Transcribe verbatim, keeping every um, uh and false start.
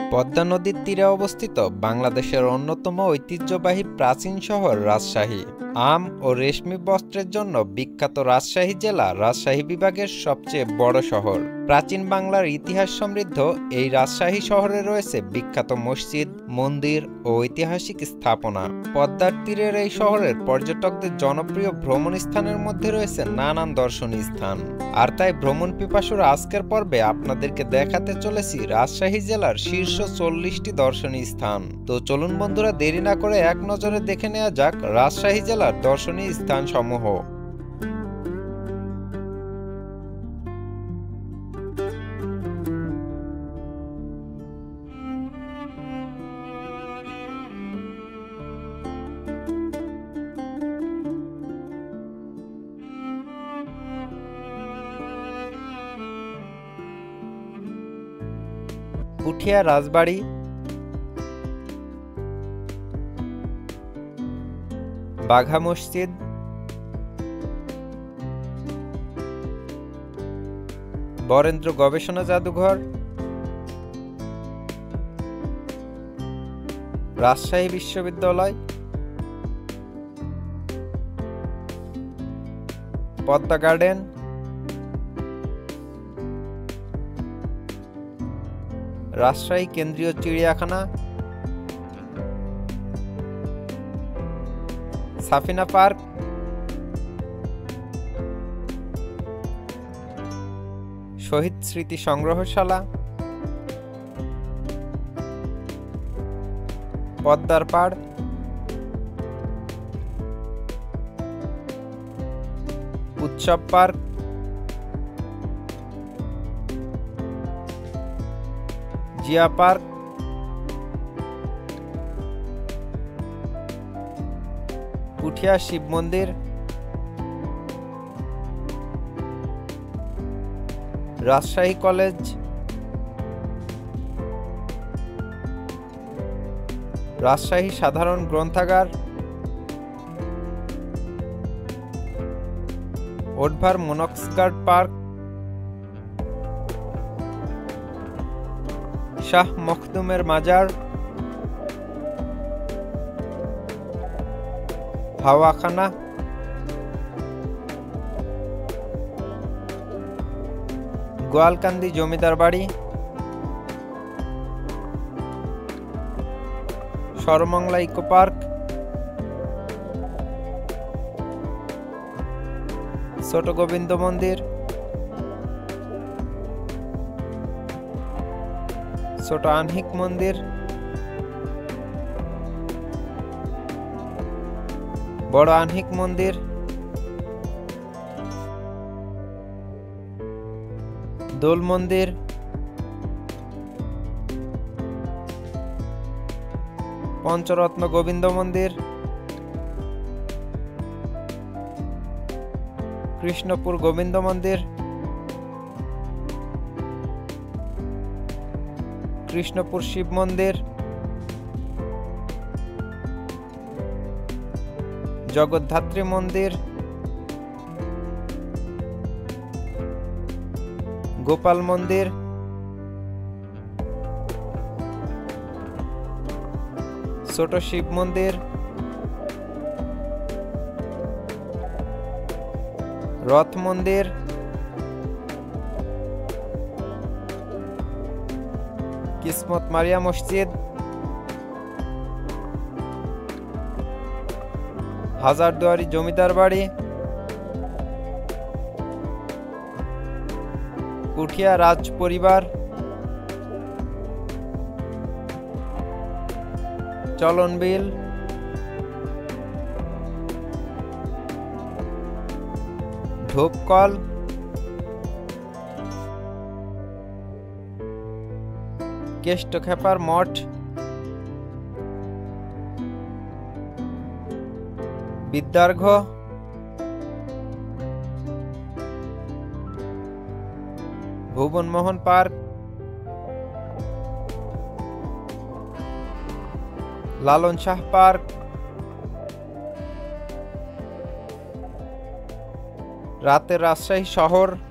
পদ্মা নদীর তীরে অবস্থিত বাংলাদেশের অন্যতম ঐতিহ্যবাহী প্রাচীন শহর রাজশাহী। আম ও রেশমি বস্ত্রের জন্য বিখ্যাত রাজশাহী জেলা রাজশাহী বিভাগের সবচেয়ে বড় শহর। প্রাচীন বাংলার ইতিহাস সমৃদ্ধ এই রাজশাহী শহরে রয়েছে বিখ্যাত মসজিদ, মন্দির ও ঐতিহাসিক স্থাপনা। পদ্মার তীরের এই শহরের পর্যটকদের জনপ্রিয় ভ্রমণ স্থানের মধ্যে রয়েছে নানান দর্শনীয় স্থান। আর তাই ভ্রমণ পিপাসুরা আজকের পর্বে আপনাদেরকে দেখাতে চলেছি রাজশাহী জেলার শীর্ষ চল্লিশটি দর্শনীয় স্থান। তো চলুন বন্ধুরা, দেরি না করে এক নজরে দেখে নেওয়া যাক রাজশাহী জেলার দর্শনীয় স্থান সমূহ। পুঠিয়া রাজবাড়ি, বাঘা মসজিদ, বরেন্দ্র গবেষণা জাদুঘর, রাজশাহী বিশ্ববিদ্যালয়, পদ্মা গার্ডেন, রাজশাহী কেন্দ্রীয় চিড়িয়াখানা, সাফিনা পার্ক, শহীদ স্মৃতি সংগ্রহশালা, পদ্মার পাড়, উৎসব park, Zia park, Puthia Shiv Mandir, Rajshahi college, Rajshahi সাধারণ গ্রন্থাগার, ওডভার মনক্সগার্ড পার্ক, শাহ মখদুমের মাজার, হাওয়াখানা, গোয়ালকান্দি জমিদার বাড়ি, সরমংলা ইকো পার্ক, ছোট গোবিন্দ মন্দির, ছোট আনহিক মন্দির, বড় আনহিক মন্দির, দোল মন্দির, পঞ্চরত্ন গোবিন্দ মন্দির, কৃষ্ণপুর গোবিন্দ মন্দির, কৃষ্ণপুর শিব মন্দির, জগদ্ধাত্রী মন্দির, গোপাল মন্দির, ছোট শিব মন্দির, রথ মন্দির, কিসমত মারিয়া মসজিদ, হাজারদুয়ারি জমিদার বাড়ি, পুঠিয়া রাজ পরিবার, চলনবিল, ধূপকল, কেষ্টখেপার মঠ, বিদ্যার্ঘ, ভুবনমোহন পার্ক, লালন শাহ পার্ক, রাতের রাজশাহী শহর,